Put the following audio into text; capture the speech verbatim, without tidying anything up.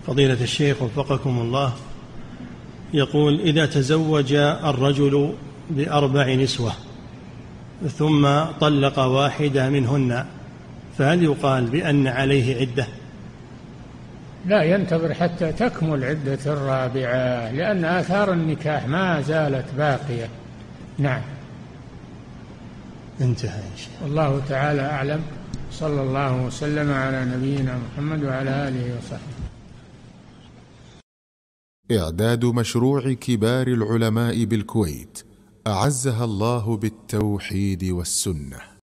فضيلة الشيخ وفقكم الله، يقول: إذا تزوج الرجل بأربع نسوة ثم طلق واحدة منهن فهل يقال بأن عليه عدة؟ لا، ينتظر حتى تكمل عدة الرابعة، لأن آثار النكاح ما زالت باقية. نعم. انتهى يا شيخ. والله تعالى أعلم. صلى الله وسلم على نبينا محمد وعلى آله وصحبه. إعداد مشروع كبار العلماء بالكويت أعزها الله بالتوحيد والسنة.